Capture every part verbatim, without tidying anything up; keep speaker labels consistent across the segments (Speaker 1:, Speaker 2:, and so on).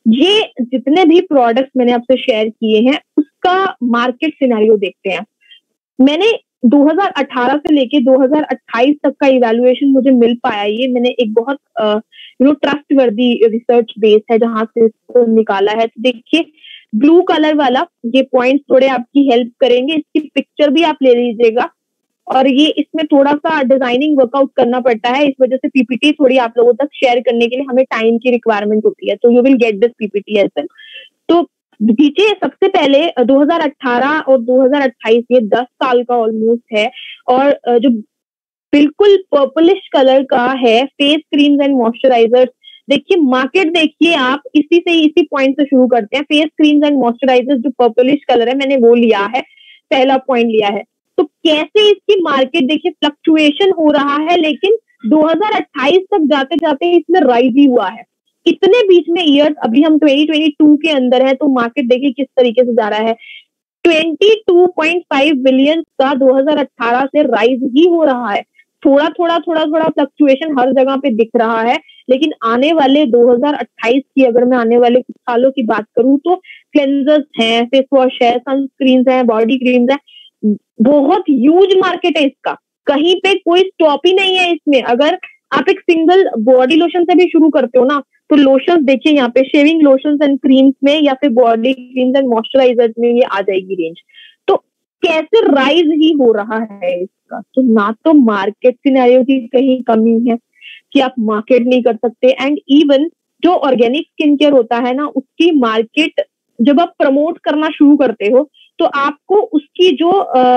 Speaker 1: ये जितने भी प्रोडक्ट्स मैंने आपसे शेयर किए हैं उसका मार्केट सिनेरियो देखते हैं। मैंने दो हज़ार अठारह से लेके दो हज़ार अट्ठाईस तक का इवैल्यूएशन मुझे मिल पाया। ये मैंने एक बहुत you know trustworthy research base है जहां से इसको निकाला है। तो देखिए ब्लू कलर वाला ये पॉइंट्स थोड़े आपकी हेल्प करेंगे, इसकी पिक्चर भी आप ले लीजिएगा। और ये इसमें थोड़ा सा डिजाइनिंग वर्कआउट करना पड़ता है, इस वजह से पीपीटी थोड़ी आप लोगों तक शेयर करने के लिए हमें टाइम की रिक्वायरमेंट होती है। तो you will get this PPT as well. तो देखिए सबसे पहले दो हज़ार अठारह और दो हज़ार अट्ठाईस ये दस साल का ऑलमोस्ट है। और जो बिल्कुल पर्पलिश कलर का है फेस क्रीम्स एंड मॉइस्चराइजर्स। देखिए मार्केट देखिए आप, इसी से इसी पॉइंट से शुरू करते हैं। फेस क्रीम्स एंड मॉइस्चराइजर्स जो पर्पलिश कलर है मैंने वो लिया है, पहला पॉइंट लिया है। तो कैसे इसकी मार्केट देखिए फ्लक्चुएशन हो रहा है, लेकिन दो हज़ार अट्ठाईस तक जाते जाते इसमें राइज ही हुआ है। इतने बीच में ईयर्स, अभी हम दो हज़ार बाईस के अंदर है, तो मार्केट देखिए किस तरीके से जा रहा है। बाईस पॉइंट पाँच बिलियन का दो हज़ार अठारह से राइज ही हो रहा है। थोड़ा थोड़ा थोड़ा थोड़ा फ्लक्चुएशन हर जगह पे दिख रहा है, लेकिन आने वाले दो हज़ार अट्ठाईस की अगर मैं आने वाले कुछ सालों की बात करूं तो क्लेंजर्स हैं, फेस वॉश है, सनस्क्रीन है, बॉडी क्रीम्स है, बहुत ह्यूज मार्केट है इसका। कहीं पे कोई स्टॉप ही नहीं है इसमें। अगर आप एक सिंगल बॉडी लोशन से भी शुरू करते हो ना, तो लोशन देखिए यहाँ पे शेविंग लोशन एंड क्रीम्स में या फिर बॉडी क्रीम्स एंड मॉइस्चराइजर्स में ये आ जाएगी रेंज। तो कैसे राइज ही हो रहा है इसका। तो ना तो मार्केट सिनेरियो की कहीं कमी है कि आप मार्केट नहीं कर सकते, एंड इवन जो ऑर्गेनिक स्किन केयर होता है ना, उसकी मार्केट जब आप प्रमोट करना शुरू करते हो तो आपको उसकी जो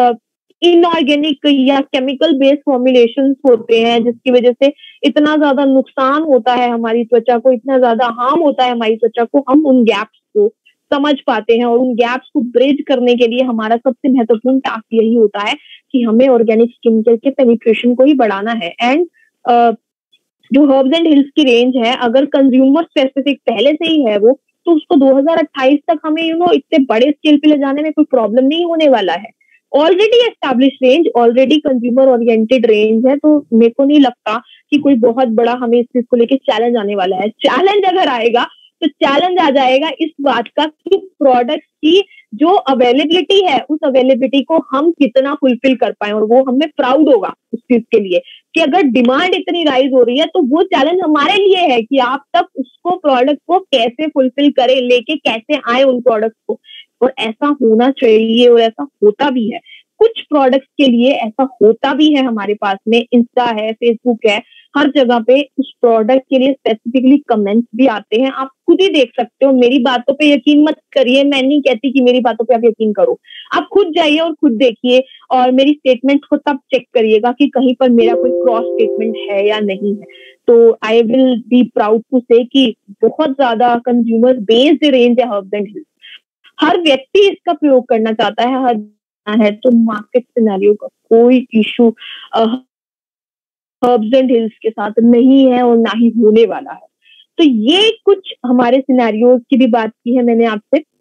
Speaker 1: इनऑर्गेनिक या केमिकल बेस्ड फॉर्मुलेशंस होते हैं जिसकी वजह से इतना ज्यादा नुकसान होता है हमारी त्वचा को, इतना ज्यादा हार्म होता है हमारी त्वचा को, हम उन गैप्स को समझ पाते हैं। और उन गैप्स को ब्रिज करने के लिए हमारा सबसे महत्वपूर्ण टास्क यही होता है कि हमें ऑर्गेनिक स्किन केयर के पेनिट्रेशन को ही बढ़ाना है। एंड जो हर्ब्स एंड हिल्स की रेंज है, अगर कंज्यूमर स्पेसिफिक पहले से ही है वो, तो उसको दो हज़ार अट्ठाईस तक हमें यू नो इतने बड़े स्केल पे ले जाने में कोई प्रॉब्लम नहीं होने वाला है। Already establish range, already consumer oriented range है, तो मेरे को नहीं लगता कि कोई बहुत बड़ा हमें इस चीज को लेके चैलेंज आने वाला है। चैलेंज अगर आएगा तो चैलेंज आ जाएगा इस बात का कि प्रोडक्ट की जो अवेलेबिलिटी है उस अवेलेबिलिटी को हम कितना फुलफिल कर पाए, और वो हमें प्राउड होगा उस चीज के लिए कि अगर डिमांड इतनी राइज हो रही है तो वो चैलेंज हमारे लिए है कि आप तक उसको प्रोडक्ट को कैसे फुलफिल करें, लेके कैसे आए उन प्रोडक्ट को। और ऐसा होना चाहिए और ऐसा होता भी है। कुछ प्रोडक्ट्स के लिए ऐसा होता भी है हमारे पास में, इंस्टा है, फेसबुक है, हर जगह पे उस प्रोडक्ट के लिए स्पेसिफिकली कमेंट्स भी आते हैं। आप खुद ही देख सकते हो, मेरी बातों पे यकीन मत करिए, मैं नहीं कहती कि मेरी बातों पे आप यकीन करो। आप खुद जाइए और खुद देखिए और मेरी स्टेटमेंट को तब चेक करिएगा कि कहीं पर मेरा कोई क्रॉस स्टेटमेंट है या नहीं है। तो I will be proud to say कि बहुत ज्यादा कंज्यूमर बेस्ड रेंज है हर्ब्स एंड हिल्स। हर व्यक्ति इसका प्रयोग करना चाहता है, हर है, तो मार्केट सिनेरियो का कोई इशू हर्ब्स एंड हिल्स के साथ नहीं है और ना ही होने वाला है। तो ये कुछ हमारे सिनेरियोज की भी बात की है मैंने आपसे।